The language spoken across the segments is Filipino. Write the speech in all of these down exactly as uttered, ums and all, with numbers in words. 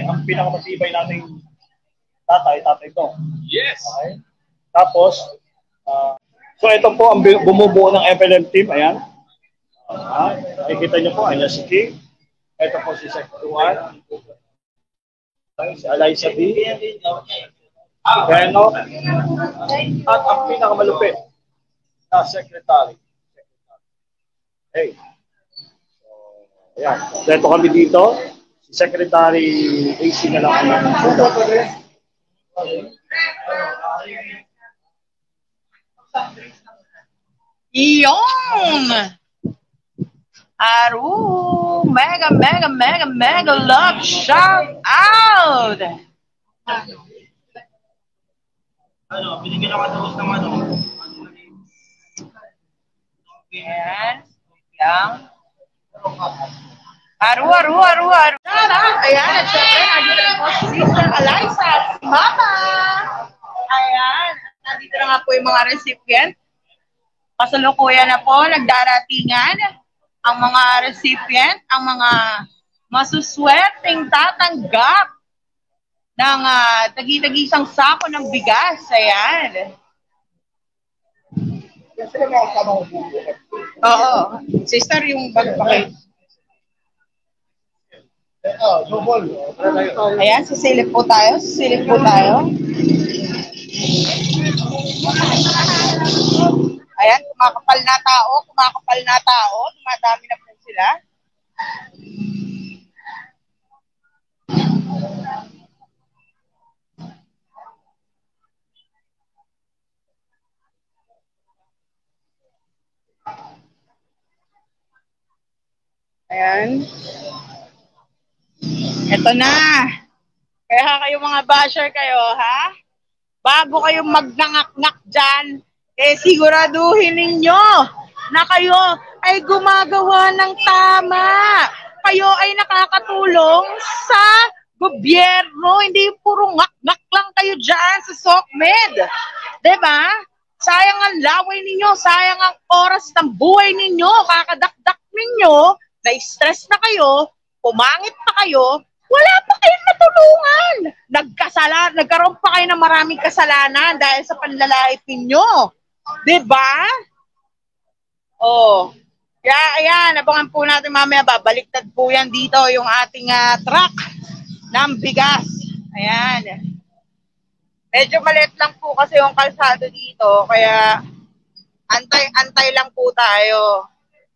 ang pinakamatibay nating tatay, tatay ko. Yes. Okay? Tapos, uh, so ito po ang bumubuo ng F L M team. Ayan. Uh, nakikita nyo po, ayan si King. Ito po si Secretary si Eliza B. Beno. At ang pinakamalupit na Secretary. Hey. So, ayan. So ito kami dito. Si Secretary A C na lang kami. Iyon! Aru! Mega, mega, mega, mega love shout out! Ano, binigyan ako tapos ng ano. Ayan. Yang. Aru, aru, aru, aru. Ayan, at syempre, nandito po si Sister Eliza, si Mama. Ayan, nandito na nga po yung mga recipient. Kasalukuyan na po, nagdaratingan ang mga recipient, ang mga masuswerteng tatanggap ng uh, tagi-tagisang sako ng bigas. Ayan. Oo. Sister, yung bag pa kayo. Ayan, sisilip po tayo. Sisilip po tayo. Ayan, kumakapal na tao. Kumakapal na tao. Dumadami na po sila. Ayan. Ito na. Kaya kayo mga basher kayo, ha? Bago kayo magnangak-ngak dyan, eh siguraduhin ninyo na kayo ay gumagawa ng tama. Kayo ay nakakatulong sa gobyerno. Hindi puro ngak-ngak lang kayo dyan sa SOCMED. Diba? Sayang ang laway ninyo. Sayang ang oras ng buhay ninyo. Kakadakdak ninyo. Na-stress na kayo. Pumangit pa kayo. Wala pa kayong natulungan. Nagkasalan, nagkaroon pa kayo ng maraming kasalanan dahil sa panlalait ninyo. Diba? Oh. Kaya, ayan, abangan po natin mamaya, babaliktad po yan dito yung ating uh, truck ng bigas. Ayan. Medyo maliit lang po kasi yung kalsado dito, kaya antay-antay lang po tayo.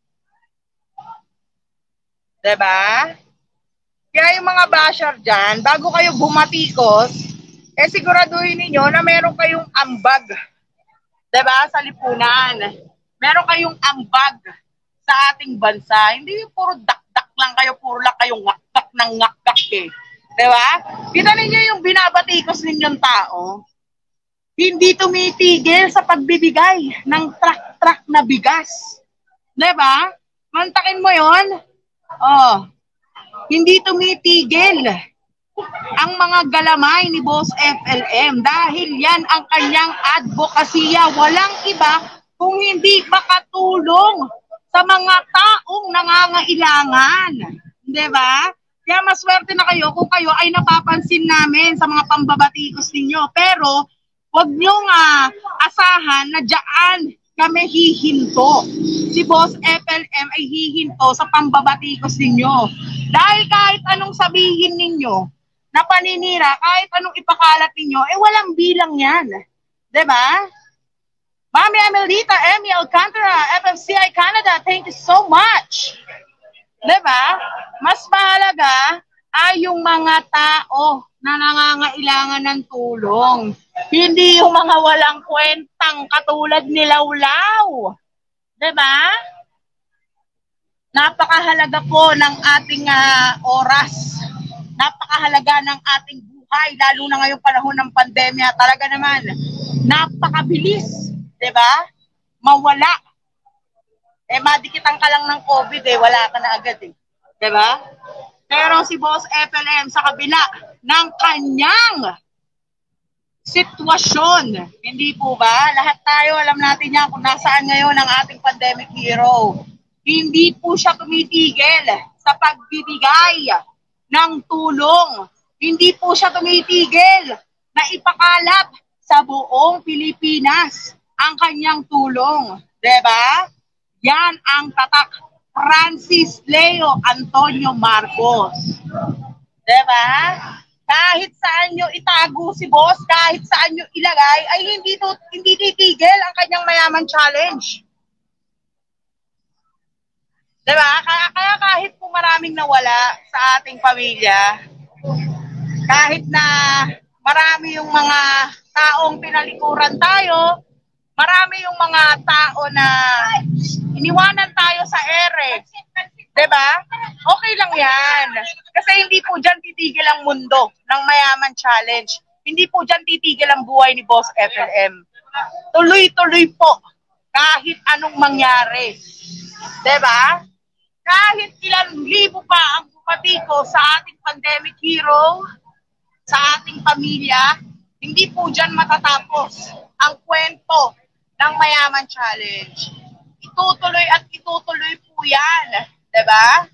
Diba? Kaya yung mga basher dyan, bago kayo bumatikos, eh siguraduhin ninyo na meron kayong ambag. Diba? Sa lipunan. Meron kayong ambag sa ating bansa. Hindi yung puro dak-dak lang kayo, puro lang kayong ngak-ngak ng ngak-ngak eh. Diba? Kita ninyo yung binabatikos ninyong tao. Hindi tumitigil sa pagbibigay ng truck-truck na bigas. Diba? Mantakin mo yon. Oh. Hindi tumitigil ang mga galamay ni Boss F L M dahil yan ang kanyang advokasya. Walang iba kung hindi makatulong sa mga taong nangangailangan. Diba? Kaya maswerte na kayo kung kayo ay napapansin namin sa mga pambabatikos ninyo. Pero huwag niyong uh, asahan na dyan kami hihinto. Si Boss F L M ay hihinto sa pambabatikos ninyo. Dahil kahit anong sabihin ninyo na paninira, kahit anong ipakalat ninyo, eh walang bilang yan. Diba? Mami Amelita, Emmy Alcantara, F F C I Canada, thank you so much. Diba? Mas mahalaga ay yung mga tao na nangangailangan ng tulong. Hindi yung mga walang kwentang katulad ni Lawlaw. Diba? Napakahalaga po ng ating uh, oras. Napakahalaga ng ating buhay, lalo na ngayong panahon ng pandemya. Talaga naman, napakabilis. Diba? Mawala. Eh, madikitan ka lang ng COVID eh, wala ka na agad eh. Diba? Pero si Boss F L M sa kabila ng kanyang sitwasyon, hindi po ba? Lahat tayo alam natin yan kung nasaan ngayon ang ating pandemic hero. Hindi po siya tumitigil sa pagbibigay ng tulong. Hindi po siya tumitigil na ipakalat sa buong Pilipinas ang kanyang tulong. Diba? Yan ang tatak Francis Leo Antonio Marcos. Diba? Kahit saan nyo itago si boss, kahit saan nyo ilagay, ay hindi, to, hindi titigil ang kanyang mayaman challenge. Diba? Kaya, kaya kahit po maraming nawala sa ating pamilya, kahit na marami yung mga taong pinalikuran tayo, marami yung mga tao na iniwanan tayo sa ere. Diba? Okay lang yan. Kasi hindi po dyan titigil ang mundo ng mayaman challenge. Hindi po dyan titigil ang buhay ni Boss F L M. Tuloy-tuloy po kahit anong mangyari. Diba? Kahit ilang libo pa ang pupatiko sa ating pandemic hero, sa ating pamilya, hindi po dyan matatapos ang kwento ng mayaman challenge. Itutuloy at itutuloy po yan. Diba?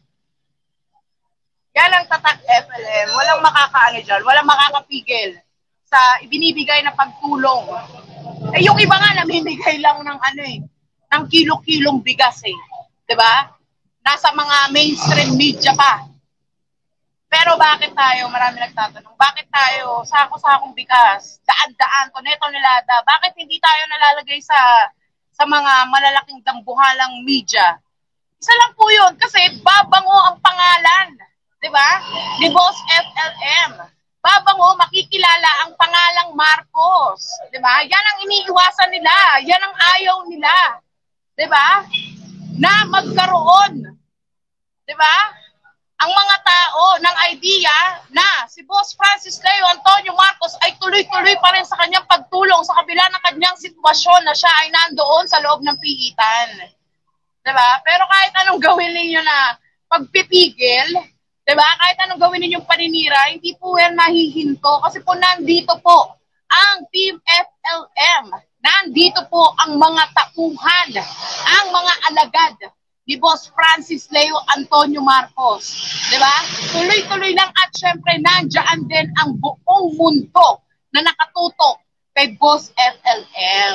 Yan ang tatak F L M. Walang makakaano dyan. Walang makakapigil sa ibinibigay na pagtulong. Eh, yung iba nga namimigay lang ng ano eh, ng kilo-kilong bigas eh. Diba? Nasa mga mainstream media pa. Pero bakit tayo, marami nagtatanong, bakit tayo, sako-sakong bigas, daan-daan, toneto-nilada, bakit hindi tayo nalalagay sa sa mga malalaking dambuhalang media? Isa lang po yun, kasi babango ang pangalan, di ba? Ni Boss F L M. Babango, makikilala ang pangalang Marcos, di ba? Yan ang iniiwasan nila, yan ang ayaw nila, di ba? Na magkaroon, di ba? Ang mga tao ng idea na si Boss Francis Leo Antonio Marcos ay tuloy-tuloy pa rin sa kanyang pagtulong sa kabila ng kanyang sitwasyon na siya ay nandoon sa loob ng piitan. Diba? Pero kahit anong gawin ninyo na pagpipigil, diba? Kahit anong gawin ninyong paninira, hindi po yan mahihinto kasi po nandito po ang Team F L M. Nandito po ang mga tauhan, ang mga alagad ni Boss Francis Leo Antonio Marcos. Diba? Tuloy-tuloy lang at syempre nandyan din ang buong mundo na nakatutok kay Boss F L M.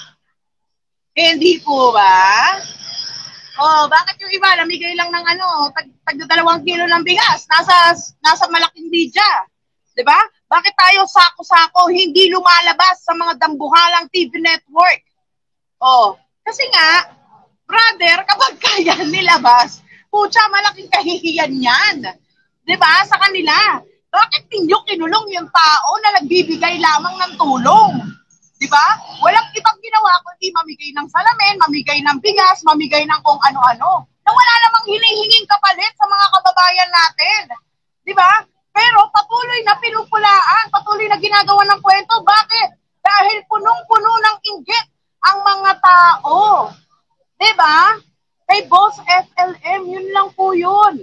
Hindi po ba? Oh, bakit yung iba namigay lang ng ano, tag, tag dalawang kilo ng bigas, nasa nasa malaking media, 'di ba? Bakit tayo sako-sako hindi lumalabas sa mga dambuhalang T V network? Oh, kasi nga, brother, kapag kaya nilabas, putya malaking kahihiyan 'yan. 'Di ba? Sa kanila. Bakit ninyo kinulong yung tao na nagbibigay lamang ng tulong? Diba? Walang ibang ginawa kundi mamigay ng salamin, mamigay ng bigas, mamigay ng kung ano-ano. Na wala namang hinihinging kapalit sa mga kababayan natin. Diba? Pero patuloy na pinupulaan, patuloy na ginagawa ng kwento. Bakit? Dahil punong-puno ng inggit ang mga tao. Diba? Kay Boss F L M, yun lang po yun.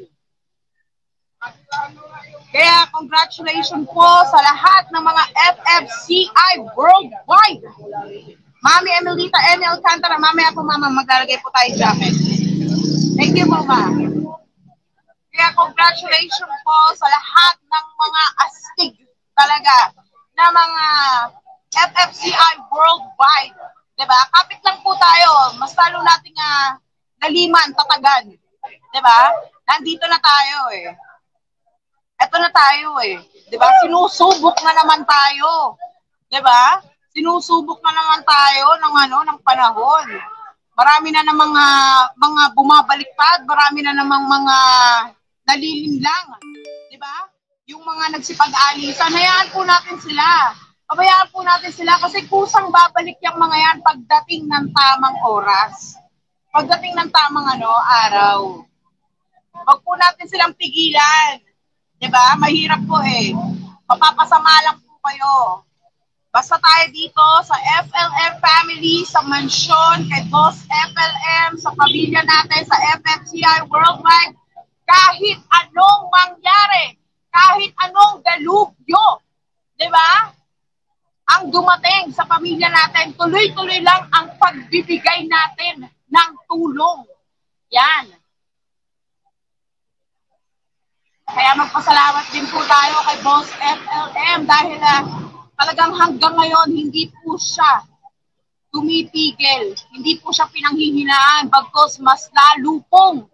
Kaya congratulations po sa lahat ng mga F F C I worldwide. Mami Emelita, Emi Alcantara, mamaya po mama, maglalagay po tayo jacket. Thank you po ma. Kaya congratulations po sa lahat ng mga astig talaga na mga F F C I worldwide. Diba? Kapit lang po tayo. Mas lalo nating uh, naliman, tatagan. Diba? Nandito na tayo eh. Eto na tayo eh. 'Di ba? Sinusubok na naman tayo. 'Di ba? Sinusubok na naman tayo ng ano, ng panahon. Marami na namang mga mga bumabaliktad, marami na namang mga nalilinlang. 'Di ba? Yung mga nagsipag-alisan, hayaan po natin sila. Pabayaan po natin sila kasi kusang babalik yung mga yan pagdating ng tamang oras. Pagdating ng tamang ano, araw. Huwag po natin silang pigilan. Diba? Mahirap po eh. Mapapasama lang po kayo. Basta tayo dito sa F L M family, sa mansyon, kay Boss F L M, sa pamilya natin, sa F F C I worldwide, kahit anong mangyari, kahit anong dalugyo, diba? Ang dumating sa pamilya natin, tuloy-tuloy lang ang pagbibigay natin ng tulong. Yan. Kaya magpasalamat din po tayo kay Boss F L M dahil uh, talagang hanggang ngayon hindi po siya tumitigil. Hindi po siya pinanghihinaan bagkos mas lalo pong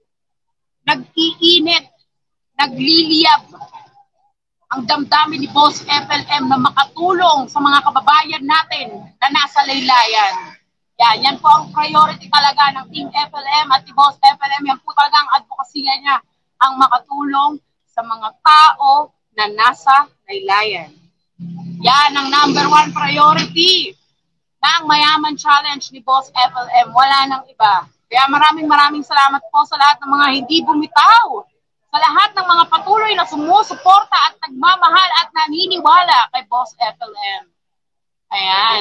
nag-iinit, nagliliyab ang damdamin ni Boss F L M na makatulong sa mga kababayan natin na nasa laylayan. Yan, yan po ang priority talaga ng Team F L M at ni Boss F L M. Yan po talaga ang advokasya niya, ang makatulong sa mga tao na nasa laylayan. Yan ang number one priority ng Mayaman Challenge ni Boss F L M. Wala nang iba. Kaya maraming maraming salamat po sa lahat ng mga hindi bumitaw, sa lahat ng mga patuloy na sumusuporta at nagmamahal at naniniwala kay Boss F L M. Ayan.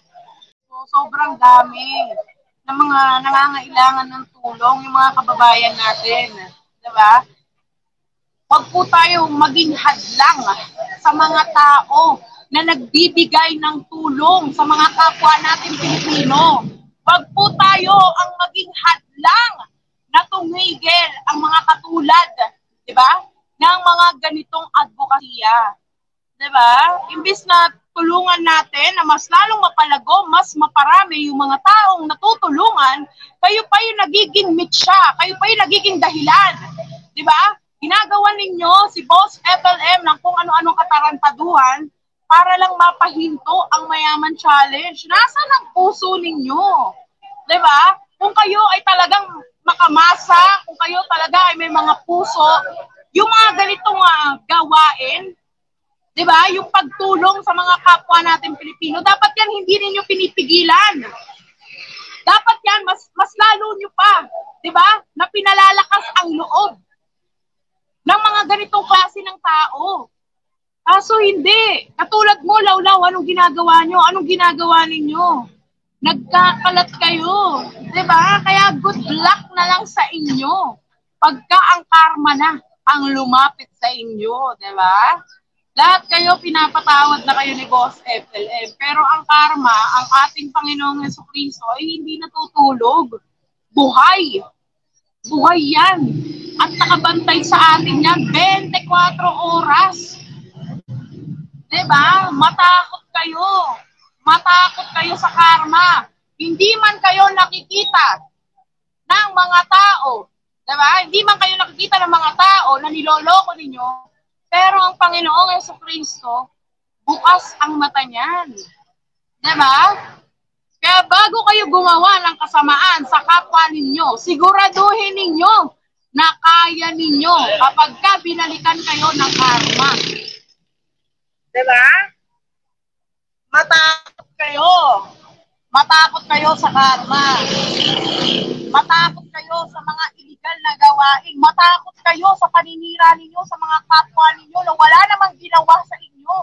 So, sobrang dami ng mga nangangailangan ng tulong, yung mga kababayan natin. Diba? Huwag po tayong maging hadlang sa mga tao na nagbibigay ng tulong sa mga kapwa natin Pilipino. Huwag po tayo ang maging hadlang na tumigil ang mga katulad, di ba, ng mga ganitong advokasya. Di ba? Imbis na tulungan natin na mas lalong mapalago, mas maparami yung mga taong natutulungan, kayo pa yung nagiging mitsa, kayo pa yung nagiging dahilan. Di ba? Ginagawa ninyo si Boss F L M ng kung ano-anong katarantaduhan para lang mapahinto ang Mayaman Challenge. Nasaan ang puso ninyo? Diba? Kung kayo ay talagang makamasa, kung kayo talaga ay may mga puso, yung mga ganitong uh, gawain, diba? Yung pagtulong sa mga kapwa natin Pilipino, dapat yan hindi ninyo pinipigilan. Dapat yan, mas, mas lalo nyo pa, diba? Na pinalalakas ang loob ng mga ganitong klase ng tao. Kaso hindi. Katulad mo, Lawlaw, anong ginagawa nyo? Anong ginagawa ninyo? Nagkakalat kayo. Diba? Kaya good luck na lang sa inyo. Pagka ang karma na ang lumapit sa inyo. Diba? Lahat kayo, pinapatawad na kayo ni Boss F L M. Pero ang karma, ang ating Panginoong Jesucristo ay hindi natutulog. Buhay. Buhay yan. At nakabantay sa atin yan twenty-four oras. Diba? Matakot kayo. Matakot kayo sa karma. Hindi man kayo nakikita ng mga tao. Diba? Hindi man kayo nakikita ng mga tao na niloloko ninyo. Pero ang Panginoong Jesucristo, bukas ang mata niyan. Diba? Kaya bago kayo gumawa ng kasamaan sa kapwa ninyo, siguraduhin ninyo na kaya ninyo kapag ka binalikan kayo ng karma. Diba? Matakot kayo. Matakot kayo sa karma. Matakot kayo sa mga illegal na gawain. Matakot kayo sa paninira ninyo sa mga kapwa ninyo na wala namang ginawa sa inyo.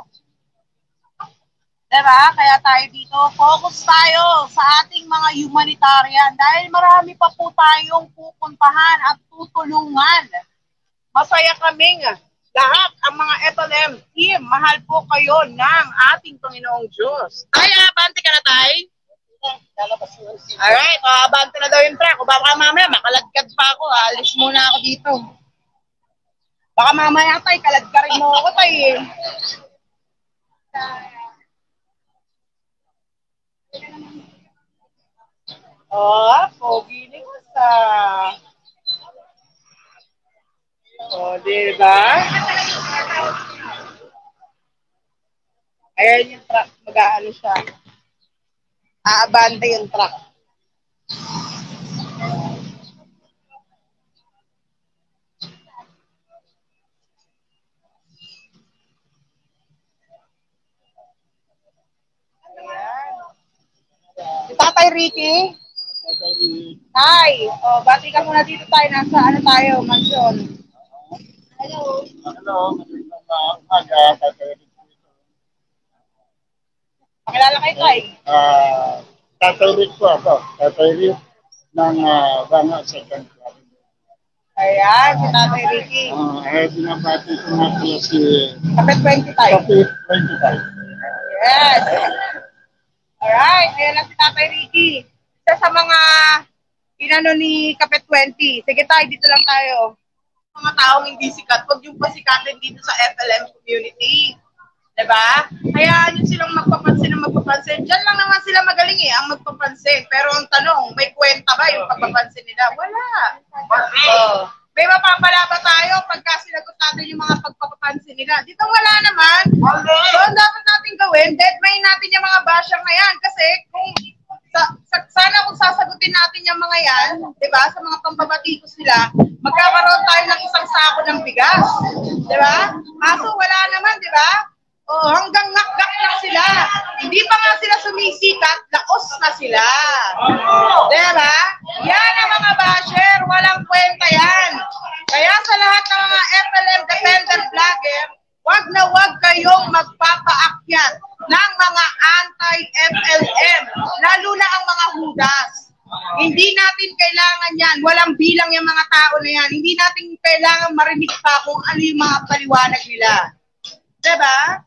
Diba? Kaya tayo dito, focus tayo sa ating mga humanitarian dahil marami pa po tayong pupuntahan at tutulungan. Masaya kaming lahat ang mga F L M team. Mahal po kayo ng ating Panginoong Diyos. Tay, abante ka na, Tay? Alright, uh, abante na daw yung truck. O baka mamaya makalagkad pa ako. Alis muna ako dito. Baka mamaya, Tay, kaladkarin mo ako, Tay. Oh, pogi ni ko sa... O, diba? Ayan yung truck. Mag-aano siya. Aabante yung truck. Ayan. Si Tatay Ricky. Tatay Ricky. Tay, o, bati ka muna dito tayo. Nasa ano tayo, mansyon. Hello. Hello. Magandang Tatay Ricky. Pakilala kayo, Tay. Ah, Tatay Rick po ako. Tatay Rick ng uh, Banga Second Club. Ayan, si Tatay Ricky. Ah, ay binabati ko nga po si Kapit twenty tayo. Kapit twenty-five. Yes. Alright, ayan lang si Tatay Ricky. Isa sa mga inano ni Kapit twenty. Sige tayo, dito lang tayo. mga taong hindi sikat, huwag yung pasikatin dito sa F L M community. Diba? Hayaan nyo silang magpapansin ng magpapansin. Diyan lang naman sila magaling eh, ang magpapansin. Pero ang tanong, may kwenta ba yung pagpapansin nila? Wala. Oh. May mapapala ba tayo pagka sinagot natin yung mga pagpapansin nila? Dito wala naman. So, ang dapat natin gawin, deadline natin yung mga basher na yan. Kasi kung sa, sa, sana kung sasagutin natin yung mga yan, diba, sa mga pambabatikos nila, magkakaroon tayo ng isang sako ng bigas. Diba? Kaso wala naman, diba? Oh, hanggang nakgak lang sila. Hindi pa nga sila sumisikat, laos na sila. Diba? Yan ang mga basher, walang kwenta yan. Kaya sa lahat ng mga F L M dependent vlogger, wag na wag kayong magpapaakyat ng mga anti-F L M, lalo na ang mga hudas. Hindi natin kailangan yan. Walang bilang yung mga tao na yan. Hindi natin kailangan marinig pa kung ano yung mga paliwanag nila. Diba?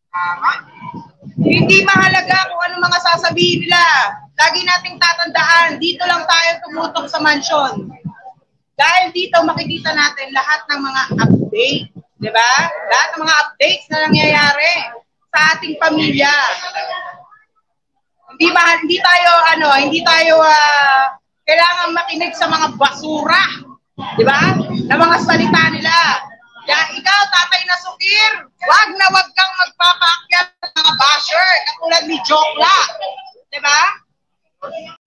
Hindi mahalaga kung ano mga sasabihin nila. Lagi nating tatandaan, dito lang tayo tumutok sa mansyon. Dahil dito makikita natin lahat ng mga update. Diba? Lahat ng mga updates na nangyayari sa ating pamilya. Hindi ba, hindi tayo, ano, hindi tayo uh, kailangan makinig sa mga basura. Diba? Na mga salita nila. Kaya ikaw, Tatay Nasukir, wag na wag kang magpapaakyat ng mga basher, katulad ni Jokla. Diba?